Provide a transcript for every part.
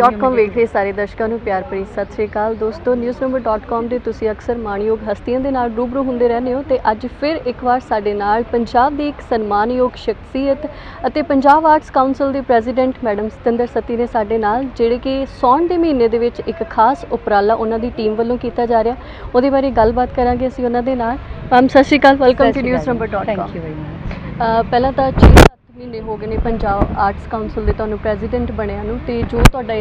newsnumber.com ਵੇਖ ਰਹੇ ਸਾਰੇ ਦਰਸ਼ਕਾਂ ਨੂੰ ਪਿਆਰ ਭਰੀ ਸਤਿ ਸ਼੍ਰੀ ਅਕਾਲ ਦੋਸਤੋ। newsnumber.com ਦੇ ਤੁਸੀਂ ਅਕਸਰ ਮਾਣਯੋਗ ਹਸਤੀਆਂ ਦੇ ਨਾਲ ਰੂਬਰੂ ਹੁੰਦੇ ਰਹਿੰਦੇ ਹੋ ਤੇ ਅੱਜ ਫਿਰ ਇੱਕ ਵਾਰ ਸਾਡੇ ਨਾਲ ਪੰਜਾਬ ਦੀ ਇੱਕ ਸਨਮਾਨਯੋਗ ਸ਼ਖਸੀਅਤ ਅਤੇ ਪੰਜਾਬ ਆਰਟਸ ਕਾਉਂਸਲ ਦੇ ਪ੍ਰੈਜ਼ੀਡੈਂਟ ਮੈਡਮ ਸਤਿੰਦਰ ਸੱਤੀ ਨੇ ਸਾਡੇ ਨਾਲ, ਜਿਹੜੇ ਕਿ ਸਾਉਣ ਦੇ ਮਹੀਨੇ ਦੇ ਵਿੱਚ ਇੱਕ ਖਾਸ ਉਪਰਾਲਾ ਉਹਨਾਂ ਦੀ ਟੀਮ ਵੱਲੋਂ ਕੀਤਾ ਜਾ ਰਿਹਾ, ਉਹਦੇ ਬਾਰੇ ਗੱਲਬਾਤ ਕਰਾਂਗੇ ਅਸੀਂ ਉਹਨਾਂ ਦੇ ਨਾਲ। ਮੈਮ ਸਤਿ ਸ਼੍ਰੀ ਅਕਾਲ, welcome to newsnumber.com। Thank you very much. ਪਹਿਲਾਂ ਤਾਂ 6-7 ਮਹੀਨੇ ਹੋ ਗਏ ਨੇ ਪੰਜਾਬ ਆਰਟਸ ਕਾਉਂਸਲ ਦੇ ਤੁਹਾਨੂੰ ਪ੍ਰੈਜ਼ੀਡੈਂਟ ਬਣਿਆ ਨੂੰ, ਤੇ ਜੋ ਤੁਹਾਡਾ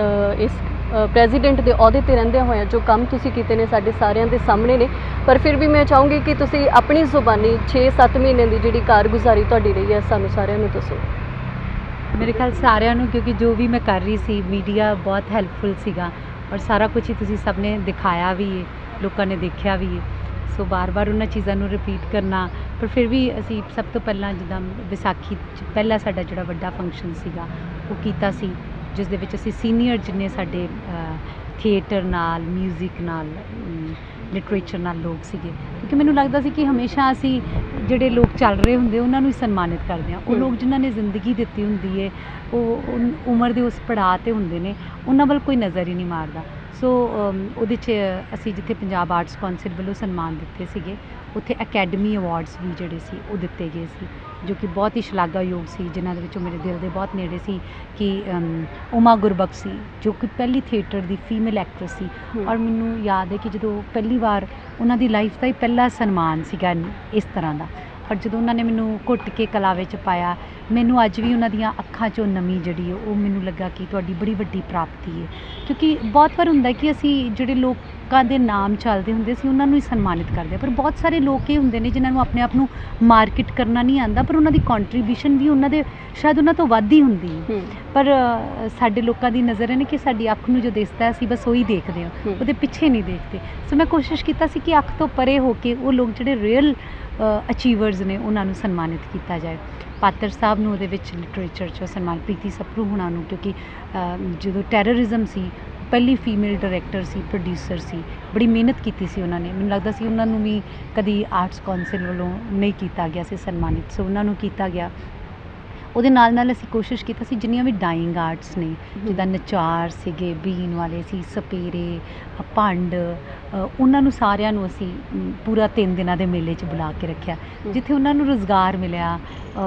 ਇਸ ਪ੍ਰੈਜ਼ੀਡੈਂਟ ਦੇ ਅਹੁਦੇ ਤੇ ਰਹਿੰਦਿਆਂ ਹੋਇਆਂ ਜੋ ਕੰਮ ਤੁਸੀਂ ਕੀਤੇ ਨੇ ਸਾਡੇ ਸਾਰਿਆਂ ਦੇ ਸਾਹਮਣੇ ਨੇ, ਪਰ ਫਿਰ ਵੀ ਮੈਂ ਚਾਹੂੰਗੀ ਕਿ ਤੁਸੀਂ ਆਪਣੀ ਜ਼ੁਬਾਨੀ 6-7 ਮਹੀਨੇ ਦੀ ਜਿਹੜੀ ਕਾਰਗੁਜ਼ਾਰੀ ਤੁਹਾਡੀ ਰਹੀ ਹੈ ਸਾਨੂੰ ਸਾਰਿਆਂ ਨੂੰ ਦੱਸੋ। ਮੇਰੇ ਖਿਆਲ ਸਾਰਿਆਂ ਨੂੰ, ਕਿਉਂਕਿ ਜੋ ਵੀ ਮੈਂ ਕਰ ਰਹੀ ਸੀ ਮੀਡੀਆ ਬਹੁਤ ਹੈਲਪਫੁਲ ਸੀਗਾ ਔਰ ਸਾਰਾ ਕੁਝ ਹੀ ਤੁਸੀਂ ਸਭ ਨੇ ਦਿਖਾਇਆ ਵੀ ਹੈ, ਲੋਕਾਂ ਨੇ ਦੇਖਿਆ ਵੀ ਹੈ। ਸੋ ਬਾਰ-ਬਾਰ ਉਹਨਾਂ ਚੀਜ਼ਾਂ ਨੂੰ ਰਿਪੀਟ ਕਰਨਾ, ਪਰ ਫਿਰ ਵੀ ਅਸੀਂ ਸਭ ਤੋਂ ਪਹਿਲਾਂ ਜਿੱਦਾਂ ਵਿਸਾਖੀ 'ਚ ਪਹਿਲਾ ਸਾਡਾ ਜਿਹੜਾ ਵੱਡਾ ਫੰਕਸ਼ਨ ਸੀਗਾ ਉਹ ਕੀਤਾ ਸੀ, ਜਿਸ ਦੇ ਵਿੱਚ ਅਸੀਂ ਸੀਨੀਅਰ ਜਿੰਨੇ ਸਾਡੇ ਥੀਏਟਰ ਨਾਲ, ਮਿਊਜ਼ਿਕ ਨਾਲ, ਲਿਟਰੇਚਰ ਨਾਲ ਲੋਕ ਸੀਗੇ, ਕਿਉਂਕਿ ਮੈਨੂੰ ਲੱਗਦਾ ਸੀ ਕਿ ਹਮੇਸ਼ਾ ਅਸੀਂ ਜਿਹੜੇ ਲੋਕ ਚੱਲ ਰਹੇ ਹੁੰਦੇ ਉਹਨਾਂ ਨੂੰ ਹੀ ਸਨਮਾਨਿਤ ਕਰਦੇ ਹਾਂ। ਉਹ ਲੋਕ ਜਿਨ੍ਹਾਂ ਨੇ ਜ਼ਿੰਦਗੀ ਦਿੱਤੀ ਹੁੰਦੀ ਹੈ, ਉਹ ਉਮਰ ਦੇ ਉਸ ਪੜਾਅ 'ਤੇ ਹੁੰਦੇ ਨੇ, ਉਹਨਾਂ ਵੱਲ ਕੋਈ ਨਜ਼ਰ ਹੀ ਨਹੀਂ ਮਾਰਦਾ। ਸੋ ਉਹਦੇ 'ਚ ਅਸੀਂ ਜਿੱਥੇ ਪੰਜਾਬ ਆਰਟਸ ਕੌਂਸਲ ਵੱਲੋਂ ਸਨਮਾਨ ਦਿੱਤੇ ਸੀਗੇ, ਉੱਥੇ ਅਕੈਡਮੀ ਅਵਾਰਡਸ ਵੀ ਜਿਹੜੇ ਸੀ ਉਹ ਦਿੱਤੇ ਗਏ ਸੀ, ਜੋ ਕਿ ਬਹੁਤ ਹੀ ਸ਼ਲਾਘਾਯੋਗ ਸੀ, ਜਿਨ੍ਹਾਂ ਦੇ ਵਿੱਚੋਂ ਮੇਰੇ ਦਿਲ ਦੇ ਬਹੁਤ ਨੇੜੇ ਸੀ ਕਿ ਉਮਾ ਗੁਰਬਖਸ਼ ਸੀ, ਜੋ ਕਿ ਪਹਿਲੀ ਥੀਏਟਰ ਦੀ ਫੀਮੇਲ ਐਕਟਰੈਸ ਸੀ, ਔਰ ਮੈਨੂੰ ਯਾਦ ਹੈ ਕਿ ਜਦੋਂ ਪਹਿਲੀ ਵਾਰ ਉਹਨਾਂ ਦੀ ਲਾਈਫ ਦਾ ਹੀ ਪਹਿਲਾ ਸਨਮਾਨ ਸੀਗਾ ਇਸ ਤਰ੍ਹਾਂ ਦਾ, ਔਰ ਜਦੋਂ ਉਹਨਾਂ ਨੇ ਮੈਨੂੰ ਘੁੱਟ ਕੇ ਕਲਾ ਵਿੱਚ ਪਾਇਆ, ਮੈਨੂੰ ਅੱਜ ਵੀ ਉਹਨਾਂ ਦੀਆਂ ਅੱਖਾਂ 'ਚੋਂ ਨਮੀ ਜਿਹੜੀ ਉਹ ਮੈਨੂੰ ਲੱਗਾ ਕਿ ਤੁਹਾਡੀ ਬੜੀ ਵੱਡੀ ਪ੍ਰਾਪਤੀ ਹੈ। ਕਿਉਂਕਿ ਬਹੁਤ ਵਾਰ ਹੁੰਦਾ ਕਿ ਅਸੀਂ ਜਿਹੜੇ ਲੋਕਾਂ ਦੇ ਨਾਮ ਚੱਲਦੇ ਹੁੰਦੇ ਸੀ ਉਹਨਾਂ ਨੂੰ ਹੀ ਸਨਮਾਨਿਤ ਕਰਦੇ ਹਾਂ, ਪਰ ਬਹੁਤ ਸਾਰੇ ਲੋਕ ਇਹ ਹੁੰਦੇ ਨੇ ਜਿਨ੍ਹਾਂ ਨੂੰ ਆਪਣੇ ਆਪ ਨੂੰ ਮਾਰਕੀਟ ਕਰਨਾ ਨਹੀਂ ਆਉਂਦਾ, ਪਰ ਉਹਨਾਂ ਦੀ ਕੰਟਰੀਬਿਊਸ਼ਨ ਵੀ ਉਹਨਾਂ ਦੇ ਸ਼ਾਇਦ ਉਹਨਾਂ ਤੋਂ ਵੱਧ ਹੀ ਹੁੰਦੀ ਹੈ। ਪਰ ਸਾਡੇ ਲੋਕਾਂ ਦੀ ਨਜ਼ਰ ਹੈ ਨਾ ਕਿ ਸਾਡੀ ਅੱਖ ਨੂੰ ਜੋ ਦਿਸਦਾ ਅਸੀਂ ਬਸ ਉਹੀ ਦੇਖਦੇ ਹਾਂ, ਉਹਦੇ ਪਿੱਛੇ ਨਹੀਂ ਦੇਖਦੇ। ਸੋ ਮੈਂ ਕੋਸ਼ਿਸ਼ ਕੀਤਾ ਸੀ ਕਿ ਅੱਖ ਤੋਂ ਪਰੇ ਹੋ ਕੇ ਉਹ ਲੋਕ ਜਿਹੜੇ ਰੀਅਲ ਅਚੀਵਰਸ ਨੇ ਉਹਨਾਂ ਨੂੰ ਸਨਮਾਨਿਤ ਕੀਤਾ ਜਾਏ। ਪਾਤਰ ਸਾਹਿਬ ਨੂੰ ਉਹਦੇ ਵਿੱਚ ਲਿਟਰੇਚਰ 'ਚ ਸਨਮਾਨ, ਪ੍ਰੀਤੀ ਸਪਰੂ ਹੋਣਾ ਨੂੰ, ਕਿਉਂਕਿ ਜਦੋਂ ਟੈਰਰਿਜ਼ਮ ਸੀ ਪਹਿਲੀ ਫੀਮੇਲ ਡਾਇਰੈਕਟਰ ਸੀ, ਪ੍ਰੋਡਿਊਸਰ ਸੀ, ਬੜੀ ਮਿਹਨਤ ਕੀਤੀ ਸੀ ਉਹਨਾਂ ਨੇ। ਮੈਨੂੰ ਲੱਗਦਾ ਸੀ ਉਹਨਾਂ ਨੂੰ ਵੀ ਕਦੀ ਆਰਟਸ ਕੌਂਸਲ ਵੱਲੋਂ ਨਹੀਂ ਕੀਤਾ ਗਿਆ ਸੀ ਸਨਮਾਨਿਤ, ਸੋ ਉਹਨਾਂ ਨੂੰ ਕੀਤਾ ਗਿਆ। ਉਹਦੇ ਨਾਲ ਨਾਲ ਅਸੀਂ ਕੋਸ਼ਿਸ਼ ਕੀਤਾ ਸੀ ਜਿੰਨੀਆਂ ਵੀ ਡਾਇੰਗ ਆਰਟਸ ਨੇ, ਜਿੱਦਾਂ ਨਚਾਰ ਸੀਗੇ, ਬੀਨ ਵਾਲੇ ਸੀ, ਸਪੇਰੇ, ਭੰਡ, ਉਹਨਾਂ ਨੂੰ ਸਾਰਿਆਂ ਨੂੰ ਅਸੀਂ ਪੂਰਾ 3 ਦਿਨਾਂ ਦੇ ਮੇਲੇ 'ਚ ਬੁਲਾ ਕੇ ਰੱਖਿਆ, ਜਿੱਥੇ ਉਹਨਾਂ ਨੂੰ ਰੁਜ਼ਗਾਰ ਮਿਲਿਆ।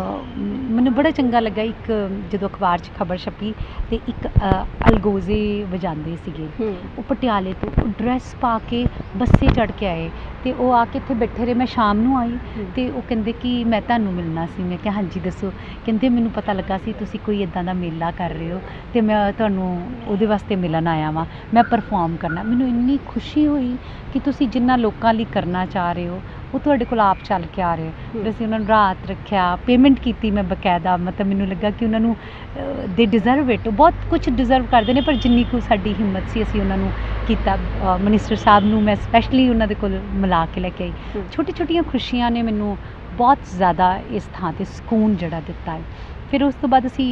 ਮੈਨੂੰ ਬੜਾ ਚੰਗਾ ਲੱਗਾ, ਇੱਕ ਜਦੋਂ ਅਖਬਾਰ 'ਚ ਖਬਰ ਛਪੀ ਅਤੇ ਇੱਕ ਅਲਗੋਜ਼ੇ ਵਜਾਉਂਦੇ ਸੀਗੇ, ਉਹ ਪਟਿਆਲੇ ਤੋਂ ਡਰੈਸ ਪਾ ਕੇ ਬੱਸੇ ਚੜ੍ਹ ਕੇ ਆਏ ਅਤੇ ਉਹ ਆ ਕੇ ਇੱਥੇ ਬੈਠੇ ਰਹੇ। ਮੈਂ ਸ਼ਾਮ ਨੂੰ ਆਈ ਅਤੇ ਉਹ ਕਹਿੰਦੇ ਕਿ ਮੈਂ ਤੁਹਾਨੂੰ ਮਿਲਣਾ ਸੀ। ਮੈਂ ਕਿਹਾ ਹਾਂਜੀ ਦੱਸੋ। ਕਹਿੰਦੇ ਮੈਨੂੰ ਪਤਾ ਲੱਗਾ ਸੀ ਤੁਸੀਂ ਕੋਈ ਇੱਦਾਂ ਦਾ ਮੇਲਾ ਕਰ ਰਹੇ ਹੋ ਅਤੇ ਮੈਂ ਤੁਹਾਨੂੰ ਉਹਦੇ ਵਾਸਤੇ ਮਿਲਣ ਆਇਆ ਵਾਂ, ਮੈਂ ਪਰਫੋਰਮ ਕਰਨਾ। ਮੈਨੂੰ ਇੰਨੀ ਖੁਸ਼ੀ ਹੋਈ ਕਿ ਤੁਸੀਂ ਜਿੰਨਾ ਲੋਕਾਂ ਲਈ ਕਰਨਾ ਚਾਹ ਰਹੇ ਹੋ ਉਹ ਤੁਹਾਡੇ ਕੋਲ ਆਪ ਚੱਲ ਕੇ ਆ ਰਹੇ। ਫਿਰ ਅਸੀਂ ਉਹਨਾਂ ਨੂੰ ਰਾਤ ਰੱਖਿਆ, ਪੇਮੈਂਟ ਕੀਤੀ ਮੈਂ ਬਕਾਇਦਾ, ਮਤਲਬ ਮੈਨੂੰ ਲੱਗਾ ਕਿ ਉਹਨਾਂ ਨੂੰ ਦੇ ਡਿਜ਼ਰਵ ਇਟ, ਬਹੁਤ ਕੁਝ ਡਿਜ਼ਰਵ ਕਰਦੇ ਨੇ, ਪਰ ਜਿੰਨੀ ਕੁ ਸਾਡੀ ਹਿੰਮਤ ਸੀ ਅਸੀਂ ਉਹਨਾਂ ਨੂੰ ਕੀਤਾ। ਮਿਨਿਸਟਰ ਸਾਹਿਬ ਨੂੰ ਮੈਂ ਸਪੈਸ਼ਲੀ ਉਹਨਾਂ ਦੇ ਕੋਲ ਮਿਲਾ ਕੇ ਲੈ ਕੇ ਆਈ। ਛੋਟੀ ਛੋਟੀਆਂ ਖੁਸ਼ੀਆਂ ਨੇ ਮੈਨੂੰ ਬਹੁਤ ਜ਼ਿਆਦਾ ਇਸ ਥਾਂ 'ਤੇ ਸਕੂਨ ਜਿਹੜਾ ਦਿੱਤਾ ਹੈ। ਫਿਰ ਉਸ ਤੋਂ ਬਾਅਦ ਅਸੀਂ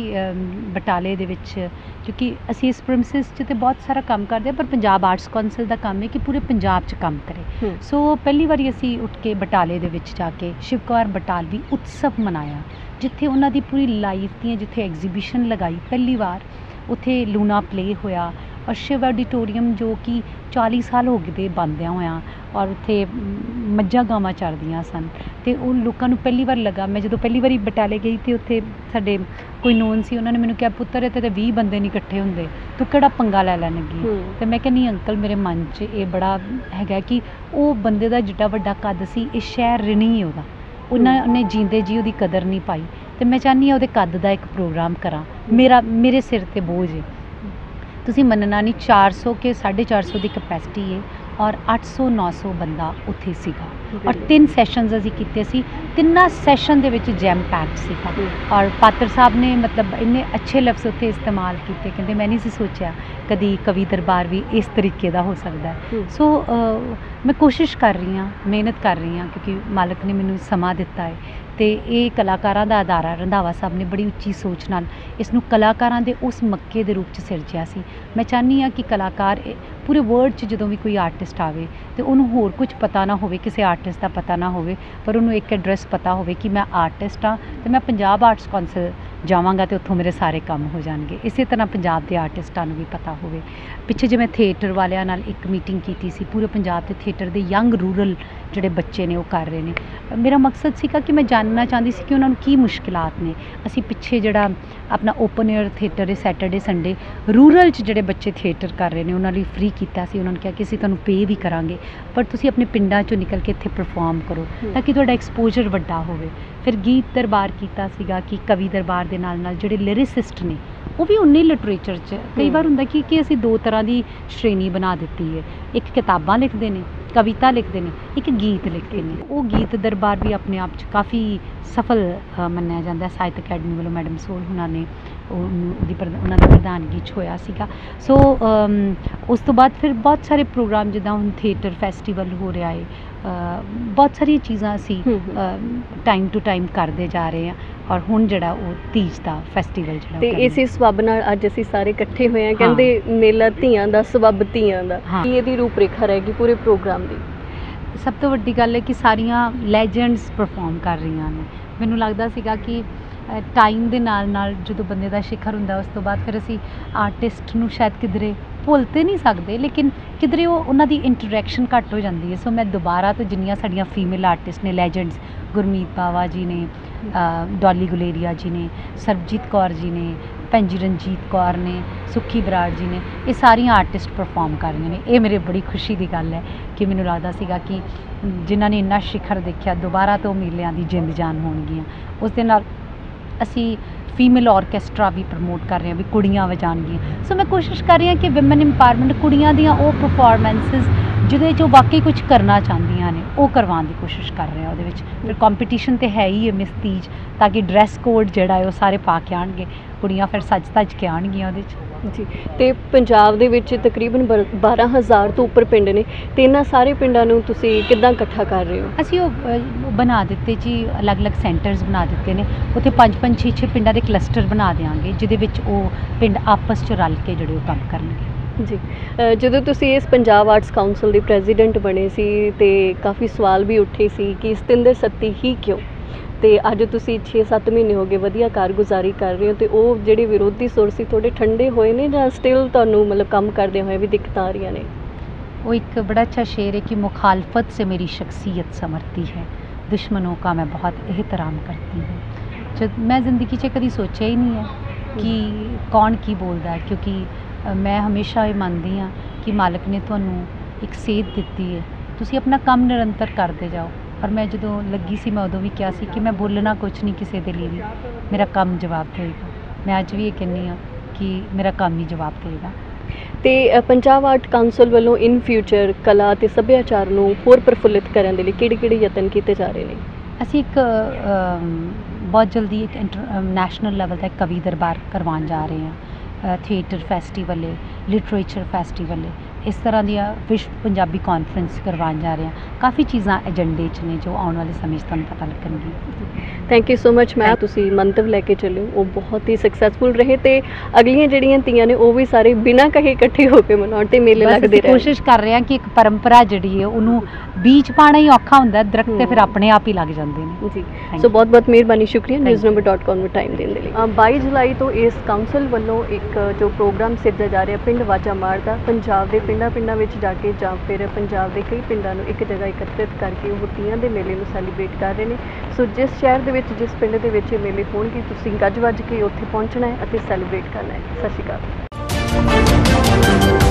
ਬਟਾਲੇ ਦੇ ਵਿੱਚ, ਕਿਉਂਕਿ ਅਸੀਂ ਇਸ ਪ੍ਰੈਮਿਸਿਸ 'ਚ ਤਾਂ ਬਹੁਤ ਸਾਰਾ ਕੰਮ ਕਰਦੇ ਹਾਂ, ਪਰ ਪੰਜਾਬ ਆਰਟਸ ਕੌਂਸਲ ਦਾ ਕੰਮ ਹੈ ਕਿ ਪੂਰੇ ਪੰਜਾਬ 'ਚ ਕੰਮ ਕਰੇ। ਸੋ ਪਹਿਲੀ ਵਾਰੀ ਅਸੀਂ ਉੱਠ ਕੇ ਬਟਾਲੇ ਦੇ ਵਿੱਚ ਜਾ ਕੇ ਸ਼ਿਵ ਕੁਮਾਰ ਬਟਾਲਵੀ ਉਤਸਵ ਮਨਾਇਆ, ਜਿੱਥੇ ਉਹਨਾਂ ਦੀ ਪੂਰੀ ਲਾਈਫ ਦੀਆਂ ਜਿੱਥੇ ਐਗਜ਼ੀਬਿਸ਼ਨ ਲਗਾਈ ਪਹਿਲੀ ਵਾਰ, ਉੱਥੇ ਲੂਣਾ ਪਲੇ ਹੋਇਆ, ਔਰ ਸ਼ਿਵ ਆਡੀਟੋਰੀਅਮ ਜੋ ਕਿ 40 ਸਾਲ ਹੋ ਗਏ ਦੇ ਬਣਦਿਆਂ ਹੋਇਆਂ, ਔਰ ਉੱਥੇ ਮੱਝਾਂ ਗਾਵਾਂ ਚਰਦੀਆਂ ਸਨ ਅਤੇ ਉਹ ਲੋਕਾਂ ਨੂੰ ਪਹਿਲੀ ਵਾਰ ਲੱਗਾ। ਮੈਂ ਜਦੋਂ ਪਹਿਲੀ ਵਾਰੀ ਬਟਾਲੇ ਗਈ ਅਤੇ ਉੱਥੇ ਸਾਡੇ ਕੋਈ ਨੋਨ ਸੀ, ਉਹਨਾਂ ਨੇ ਮੈਨੂੰ ਕਿਹਾ ਪੁੱਤਰ ਇੱਥੇ ਤਾਂ 20 ਬੰਦੇ ਨਹੀਂ ਇਕੱਠੇ ਹੁੰਦੇ, ਤੂੰ ਕਿਹੜਾ ਪੰਗਾ ਲੈ ਲੈਣਗੀ। ਅਤੇ ਮੈਂ ਕਿਹਾ ਨਹੀਂ ਅੰਕਲ, ਮੇਰੇ ਮਨ 'ਚ ਇਹ ਬੜਾ ਹੈਗਾ ਕਿ ਉਹ ਬੰਦੇ ਦਾ ਜਿੱਡਾ ਵੱਡਾ ਕੱਦ ਸੀ, ਇਹ ਸ਼ਹਿਰ ਰਿਣੀ ਉਹਦਾ, ਉਹਨੇ ਜੀਂਦੇ ਜੀ ਉਹਦੀ ਕਦਰ ਨਹੀਂ ਪਾਈ, ਅਤੇ ਮੈਂ ਚਾਹੁੰਦੀ ਹਾਂ ਉਹਦੇ ਕੱਦ ਦਾ ਇੱਕ ਪ੍ਰੋਗਰਾਮ ਕਰਾਂ। ਮੇਰੇ ਸਿਰ 'ਤੇ ਬੋਝ ਹੈ, ਤੁਸੀਂ ਮੰਨਣਾ ਨਹੀਂ, 400 ਕੇ 450 ਦੀ ਕਪੈਸਿਟੀ ਹੈ ਔਰ 800-900 ਬੰਦਾ ਉੱਥੇ ਸੀਗਾ, ਔਰ 3 ਸੈਸ਼ਨਸ ਅਸੀਂ ਕੀਤੇ ਸੀ, ਤਿੰਨਾਂ ਸੈਸ਼ਨ ਦੇ ਵਿੱਚ ਜੈਮ ਪੈਕਡ ਸੀਗਾ। ਔਰ ਪਾਤਰ ਸਾਹਿਬ ਨੇ ਮਤਲਬ ਇੰਨੇ ਅੱਛੇ ਲਫ਼ਜ਼ ਉੱਥੇ ਇਸਤੇਮਾਲ ਕੀਤੇ, ਕਹਿੰਦੇ ਮੈਂ ਨਹੀਂ ਸੀ ਸੋਚਿਆ ਕਦੀ ਕਵੀ ਦਰਬਾਰ ਵੀ ਇਸ ਤਰੀਕੇ ਦਾ ਹੋ ਸਕਦਾ ਹੈ। ਸੋ ਮੈਂ ਕੋਸ਼ਿਸ਼ ਕਰ ਰਹੀ ਹਾਂ, ਮਿਹਨਤ ਕਰ ਰਹੀ ਹਾਂ, ਕਿਉਂਕਿ ਮਾਲਕ ਨੇ ਮੈਨੂੰ ਸਮਾਂ ਦਿੱਤਾ ਹੈ ਅਤੇ ਇਹ ਕਲਾਕਾਰਾਂ ਦਾ ਅਦਾਰਾ ਰੰਧਾਵਾ ਸਾਹਿਬ ਨੇ ਬੜੀ ਉੱਚੀ ਸੋਚ ਨਾਲ ਇਸ ਨੂੰ ਕਲਾਕਾਰਾਂ ਦੇ ਉਸ ਮੱਕੇ ਦੇ ਰੂਪ 'ਚ ਸਿਰਜਿਆ ਸੀ। ਮੈਂ ਚਾਹੁੰਦੀ ਹਾਂ ਕਿ ਕਲਾਕਾਰ ਪੂਰੇ ਵਰਲਡ 'ਚ ਜਦੋਂ ਵੀ ਕੋਈ ਆਰਟਿਸਟ ਆਵੇ ਅਤੇ ਉਹਨੂੰ ਹੋਰ ਕੁਝ ਪਤਾ ਨਾ ਹੋਵੇ, ਕਿਸੇ ਆਰਟਿਸਟ ਦਾ ਪਤਾ ਨਾ ਹੋਵੇ, ਪਰ ਉਹਨੂੰ ਇੱਕ ਐਡਰੈਸ ਪਤਾ ਹੋਵੇ ਕਿ ਮੈਂ ਆਰਟਿਸਟ ਹਾਂ ਅਤੇ ਮੈਂ ਪੰਜਾਬ ਆਰਟਸ ਕੌਂਸਲ ਜਾਵਾਂਗਾ ਤੇ ਉੱਥੋਂ ਮੇਰੇ ਸਾਰੇ ਕੰਮ ਹੋ ਜਾਣਗੇ। ਇਸੇ ਤਰ੍ਹਾਂ ਪੰਜਾਬ ਦੇ ਆਰਟਿਸਟਾਂ ਨੂੰ ਵੀ ਪਤਾ ਹੋਵੇ। ਪਿੱਛੇ ਜੇ ਮੈਂ ਥੀਏਟਰ ਵਾਲਿਆਂ ਨਾਲ ਇੱਕ ਮੀਟਿੰਗ ਕੀਤੀ ਸੀ, ਪੂਰੇ ਪੰਜਾਬ ਦੇ ਥੀਏਟਰ ਦੇ ਯੰਗ ਰੂਰਲ ਜਿਹੜੇ ਬੱਚੇ ਨੇ ਉਹ ਕਰ ਰਹੇ ਨੇ। ਮੇਰਾ ਮਕਸਦ ਸੀਗਾ ਕਿ ਮੈਂ ਜਾਣਨਾ ਚਾਹੁੰਦੀ ਸੀ ਕਿ ਉਹਨਾਂ ਨੂੰ ਕੀ ਮੁਸ਼ਕਿਲਾਤ ਨੇ। ਅਸੀਂ ਪਿੱਛੇ ਜਿਹੜਾ ਆਪਣਾ open air theatre Saturday Sunday rural 'ਚ ਜਿਹੜੇ ਬੱਚੇ ਥੀਏਟਰ ਕਰ ਰਹੇ ਨੇ ਉਹਨਾਂ ਲਈ ਫ੍ਰੀ ਕੀਤਾ ਸੀ। ਉਹਨਾਂ ਨੂੰ ਕਿਹਾ ਕਿ ਅਸੀਂ ਤੁਹਾਨੂੰ ਪੇ ਵੀ ਕਰਾਂਗੇ, ਪਰ ਤੁਸੀਂ ਆਪਣੇ ਪਿੰਡਾਂ 'ਚੋਂ ਨਿਕਲ ਕੇ ਇੱਥੇ ਪਰਫਾਰਮ ਕਰੋ ਤਾਂ ਕਿ ਤੁਹਾਡਾ ਐਕਸਪੋਜਰ ਵੱਡਾ ਹੋਵੇ। ਫਿਰ ਗੀਤ ਦਰਬਾਰ ਕੀਤਾ ਸੀਗਾ ਕਿ ਕਵੀ ਦਰਬਾਰ ਦੇ ਨਾਲ ਨਾਲ ਜਿਹੜੇ ਲਿਰਿਸਿਸਟ ਨੇ ਉਹ ਵੀ ਉਨੇ ਲਿਟਰੇਚਰ 'ਚ ਕਈ ਵਾਰ ਹੁੰਦਾ ਕਿ ਅਸੀਂ ਦੋ ਤਰ੍ਹਾਂ ਦੀ ਸ਼੍ਰੇਣੀ ਬਣਾ ਦਿੱਤੀ ਹੈ। ਇੱਕ ਕਿਤਾਬਾਂ ਲਿਖਦੇ ਨੇ, ਕਵਿਤਾ ਲਿਖਦੇ ਨੇ, ਇੱਕ ਗੀਤ ਲਿਖਦੇ ਨੇ। ਉਹ ਗੀਤ ਦਰਬਾਰ ਵੀ ਆਪਣੇ ਆਪ 'ਚ ਕਾਫੀ ਸਫਲ ਮੰਨਿਆ ਜਾਂਦਾ। ਸਾਹਿਤ ਅਕੈਡਮੀ ਵੱਲੋਂ ਮੈਡਮ ਸੋਲ ਉਹਨਾਂ ਨੇ ਉਹਨਾਂ ਦੀ ਪ੍ਰਧਾਨਗੀ 'ਚ ਹੋਇਆ ਸੀਗਾ। ਸੋ ਉਸ ਤੋਂ ਬਾਅਦ ਫਿਰ ਬਹੁਤ ਸਾਰੇ ਪ੍ਰੋਗਰਾਮ, ਜਿੱਦਾਂ ਹੁਣ ਥੀਏਟਰ ਫੈਸਟੀਵਲ ਹੋ ਰਿਹਾ ਹੈ, ਬਹੁਤ ਸਾਰੀਆਂ ਚੀਜ਼ਾਂ ਅਸੀਂ ਟਾਈਮ ਟੂ ਟਾਈਮ ਕਰਦੇ ਜਾ ਰਹੇ ਹਾਂ। ਔਰ ਹੁਣ ਜਿਹੜਾ ਉਹ ਤੀਜ ਦਾ ਫੈਸਟੀਵਲ ਜਿਹੜਾ ਤੇ ਇਸੇ ਸਬੱਬ ਨਾਲ ਅੱਜ ਅਸੀਂ ਸਾਰੇ ਇਕੱਠੇ ਹੋਏ ਹਾਂ। ਕਹਿੰਦੇ ਮੇਲਾ ਧੀਆਂ ਦਾ, ਸਬੱਬ ਧੀਆਂ ਦਾ। ਕੀ ਇਹਦੀ ਰੂਪਰੇਖਾ ਰਹੇਗੀ ਪੂਰੇ ਪ੍ਰੋਗਰਾਮ ਦੀ? ਸਭ ਤੋਂ ਵੱਡੀ ਗੱਲ ਹੈ ਕਿ ਸਾਰੀਆਂ ਲੈਜੈਂਡਸ ਪਰਫਾਰਮ ਕਰ ਰਹੀਆਂ ਨੇ। ਮੈਨੂੰ ਲੱਗਦਾ ਸੀਗਾ ਕਿ ਟਾਈਮ ਦੇ ਨਾਲ ਨਾਲ ਜਦੋਂ ਬੰਦੇ ਦਾ ਸ਼ਿਖਰ ਹੁੰਦਾ, ਉਸ ਤੋਂ ਬਾਅਦ ਫਿਰ ਅਸੀਂ ਆਰਟਿਸਟ ਨੂੰ ਸ਼ਾਇਦ ਕਿਧਰੇ ਭੁੱਲ ਤਾਂ ਨਹੀਂ ਸਕਦੇ, ਲੇਕਿਨ ਕਿਧਰੇ ਉਹਨਾਂ ਦੀ ਇੰਟਰੈਕਸ਼ਨ ਘੱਟ ਹੋ ਜਾਂਦੀ ਹੈ। ਸੋ ਮੈਂ ਦੁਬਾਰਾ ਤੋਂ ਜਿੰਨੀਆਂ ਸਾਡੀਆਂ ਫੀਮੇਲ ਆਰਟਿਸਟ ਨੇ, ਲੈਜੈਂਡਸ ਗੁਰਮੀਤ ਬਾਵਾ ਜੀ ਨੇ, ਡੋਲੀ ਗੁਲੇਰੀਆ ਜੀ ਨੇ, ਸਰਬਜੀਤ ਕੌਰ ਜੀ ਨੇ, ਭੈਣ ਜੀ ਰਣਜੀਤ ਕੌਰ ਨੇ, ਸੁੱਖੀ ਬਰਾੜ ਜੀ ਨੇ, ਇਹ ਸਾਰੀਆਂ ਆਰਟਿਸਟ ਪਰਫਾਰਮ ਕਰ ਰਹੀਆਂ ਨੇ। ਇਹ ਮੇਰੇ ਬੜੀ ਖੁਸ਼ੀ ਦੀ ਗੱਲ ਹੈ ਕਿ ਮੈਨੂੰ ਲੱਗਦਾ ਸੀਗਾ ਕਿ ਜਿਨ੍ਹਾਂ ਨੇ ਇੰਨਾ ਸ਼ਿਖਰ ਦੇਖਿਆ, ਦੁਬਾਰਾ ਤੋਂ ਮੇਲਿਆਂ ਦੀ ਜਿੰਦ ਜਾਨ ਹੋਣਗੀਆਂ। ਉਸ ਦੇ ਨਾਲ ਅਸੀਂ ਫੀਮੇਲ ਆਰਕੈਸਟਰਾ ਵੀ ਪ੍ਰਮੋਟ ਕਰ ਰਹੇ ਹਾਂ, ਵੀ ਕੁੜੀਆਂ ਵਜਾਣਗੀਆਂ। ਸੋ ਮੈਂ ਕੋਸ਼ਿਸ਼ ਕਰ ਰਹੀ ਹਾਂ ਕਿ ਵਿਮਨ ਇੰਪਾਵਰਮੈਂਟ, ਕੁੜੀਆਂ ਦੀਆਂ ਉਹ ਪਰਫਾਰਮੈਂਸਿਸ ਜਿਹਦੇ 'ਚ ਉਹ ਵਾਕਈ ਕੁਝ ਕਰਨਾ ਚਾਹੁੰਦੀਆਂ ਨੇ, ਉਹ ਕਰਵਾਉਣ ਦੀ ਕੋਸ਼ਿਸ਼ ਕਰ ਰਹੇ ਹਾਂ। ਉਹਦੇ ਵਿੱਚ ਫਿਰ ਕੰਪੀਟੀਸ਼ਨ ਤਾਂ ਹੈ ਹੀ ਹੈ ਮਿਸ ਤੀਜ, ਤਾਂ ਕਿ ਡਰੈਸ ਕੋਡ ਜਿਹੜਾ ਹੈ ਉਹ ਸਾਰੇ ਪਾ ਕੇ ਆਉਣਗੇ, ਕੁੜੀਆਂ ਫਿਰ ਸੱਜ ਧੱਜ ਕੇ ਆਉਣਗੀਆਂ ਉਹਦੇ 'ਚ ਜੀ। ਤੇ ਪੰਜਾਬ ਦੇ ਵਿੱਚ ਤਕਰੀਬਨ 12,000 ਤੋਂ ਉੱਪਰ ਪਿੰਡ ਨੇ, ਤੇ ਇਹਨਾਂ ਸਾਰੇ ਪਿੰਡਾਂ ਨੂੰ ਤੁਸੀਂ ਕਿੱਦਾਂ ਇਕੱਠਾ ਕਰ ਰਹੇ ਹੋ? ਅਸੀਂ ਉਹ ਬਣਾ ਦਿੱਤੇ ਜੀ, ਅਲੱਗ-ਅਲੱਗ ਸੈਂਟਰਸ ਬਣਾ ਦਿੱਤੇ ਨੇ। ਉੱਥੇ 5-5 6-6 ਪਿੰਡਾਂ ਦੇ ਕਲਸਟਰ ਬਣਾ ਦਿਆਂਗੇ, ਜਿਹਦੇ ਵਿੱਚ ਉਹ ਪਿੰਡ ਆਪਸ 'ਚ ਰਲ ਕੇ ਜਿਹੜੇ ਉਹ ਕੰਮ ਕਰਨਗੇ। ਜੀ। ਜਦੋਂ ਤੁਸੀਂ ਇਸ ਪੰਜਾਬ ਆਰਟਸ ਕਾਊਂਸਲ ਦੇ ਪ੍ਰੈਜ਼ੀਡੈਂਟ ਬਣੇ ਸੀ ਤੇ ਕਾਫੀ ਸਵਾਲ ਵੀ ਉੱਠੇ ਸੀ ਕਿ ਸਤਿੰਦਰ ਸੱਤੀ ਹੀ ਕਿਉਂ, ਤੇ ਅੱਜ ਤੁਸੀਂ 6-7 ਮਹੀਨੇ ਹੋ ਗਏ ਵਧੀਆ ਕਾਰਗੁਜ਼ਾਰੀ ਕਰ ਰਹੇ ਹੋ, ਤੇ ਉਹ ਜਿਹੜੇ ਵਿਰੋਧੀ ਸੁਰ ਸੀ ਥੋੜ੍ਹੇ ਠੰਡੇ ਹੋਏ ਨੇ ਜਾਂ ਸਟਿਲ ਤੁਹਾਨੂੰ ਮਤਲਬ ਕੰਮ ਕਰਦੇ ਹੋਏ ਵੀ ਦਿੱਕਤਾਂ ਆ ਰਹੀਆਂ ਨੇ? वो एक बड़ा अच्छा शेर है कि मुखालफत से मेरी शख्सियत संवरती है, दुश्मनों का मैं बहुत एहतराम करती हूँ। जब मैं ज़िंदगी 'ਚ कभी सोचा ही नहीं है कि कौन की बोलता है, क्योंकि मैं हमेशा ये मानती हाँ कि मालिक ने तुहानू एक सेध दिती है, तुसी अपना काम निरंतर करते जाओ। और मैं जो लगी सी, मैं उदों भी कहा सी कि मैं बोलना कुछ नहीं किसी के लिए भी, मेरा काम जवाब देगा। मैं अज भी ये कहनी हाँ कि मेरा काम ही जवाब देगा। ਤੇ ਪੰਜਾਬ ਆਰਟ ਕਾਊਂਸਲ ਵੱਲੋਂ ਇਨ ਫਿਊਚਰ ਕਲਾ ਅਤੇ ਸੱਭਿਆਚਾਰ ਨੂੰ ਹੋਰ ਪ੍ਰਫੁੱਲਿਤ ਕਰਨ ਦੇ ਲਈ ਕਿਹੜੇ ਯਤਨ ਕੀਤੇ ਜਾ ਰਹੇ ਨੇ? ਅਸੀਂ ਇੱਕ ਬਹੁਤ ਜਲਦੀ ਇੱਕ ਨੈਸ਼ਨਲ ਲੈਵਲ ਦਾ ਕਵੀ ਦਰਬਾਰ ਕਰਵਾਉਣ ਜਾ ਰਹੇ ਹਾਂ। ਥੀਏਟਰ ਫੈਸਟੀਵਲ ਹੈ, ਲਿਟਰੇਚਰ ਫੈਸਟੀਵਲ ਹੈ, ਇਸ ਤਰ੍ਹਾਂ ਦੀਆਂ ਵਿਸ਼ਵ ਪੰਜਾਬੀ ਕਾਨਫਰੰਸ ਕਰਵਾਉਣ ਜਾ ਰਹੇ ਹਾਂ। ਕਾਫੀ ਚੀਜ਼ਾਂ ਏਜੰਡੇ 'ਚ ਨੇ ਜੋ ਆਉਣ ਵਾਲੇ ਸਮੇਂ 'ਚ ਤੁਹਾਨੂੰ ਪਤਾ ਲੱਗਣਗੀਆਂ। Thank you so much ma'am, ਤੁਸੀਂ ਮੰਤਵ ਲੈ ਕੇ ਚੱਲਿਓ ਉਹ ਬਹੁਤ ਹੀ ਸਕਸੈਸਫੁਲ ਰਹੇ, ਤੇ ਅਗਲੀਆਂ ਜਿਹੜੀਆਂ ਤੀਆਂ ਨੇ ਉਹ ਵੀ ਸਾਰੇ ਬਿਨਾਂ ਕਹੇ ਇਕੱਠੇ ਹੋ ਕੇ ਮਨਾਉਣ ਤੇ ਮੇਲੇ ਲੱਗਦੇ ਰਹੇ। ਕੋਸ਼ਿਸ਼ ਕਰ ਰਹੇ ਹਾਂ ਕਿ ਇੱਕ ਪਰੰਪਰਾ ਜਿਹੜੀ ਹੈ ਉਹਨੂੰ ਬੀਜ ਪਾਣਾ ਹੀ ਔਖਾ ਹੁੰਦਾ, ਦਰਖਤ ਤੇ ਫਿਰ ਆਪਣੇ ਆਪ ਹੀ ਲੱਗ ਜਾਂਦੇ ਨੇ ਜੀ। ਸੋ ਬਹੁਤ ਬਹੁਤ ਮਿਹਰਬਾਨੀ, ਸ਼ੁਕਰੀਆ newsnumber.com ਨੂੰ ਟਾਈਮ ਦੇਣ ਦੇ ਲਈ। 22 ਜੁਲਾਈ ਤੋਂ ਇਸ ਕਾਊਂਸਲ ਵੱਲੋਂ ਇੱਕ ਜੋ ਪ੍ਰੋਗਰਾਮ ਸਿਰਜਿਆ ਜਾ ਰਿਹਾ ਪਿੰਡ ਵਾਜਾ ਮਾਰਦਾ, ਪੰਜਾਬ ਦੇ ਪਿੰਡਾਂ ਵਿੱਚ ਜਾ ਕੇ ਜਾਂ ਫਿਰ ਪੰਜਾਬ ਦੇ ਕਈ ਪਿੰਡਾਂ ਨੂੰ ਇੱਕ ਜਗ੍ਹਾ ਇਕੱਤਰਿਤ ਕਰਕੇ ਉਹ ਤੀਆਂ ਦੇ ਮੇਲੇ ਨੂੰ ਸੈਲੀਬ੍ਰੇਟ ਕਰ ਰਹੇ ਨੇ। ਸੋ ਜਿਸ ਸ਼ਹਿਰ ਦੇ ਵਿੱਚ, ਜਿਸ ਪਿੰਡ ਦੇ ਵਿੱਚ ਇਹ ਮੇਲੇ ਹੋਣਗੇ, ਤੁਸੀਂ ਗੱਜ ਵੱਜ ਕੇ ਉੱਥੇ ਪਹੁੰਚਣਾ ਹੈ ਅਤੇ ਸੈਲੀਬ੍ਰੇਟ ਕਰਨਾ ਹੈ। ਸਤਿ ਸ਼੍ਰੀ ਅਕਾਲ।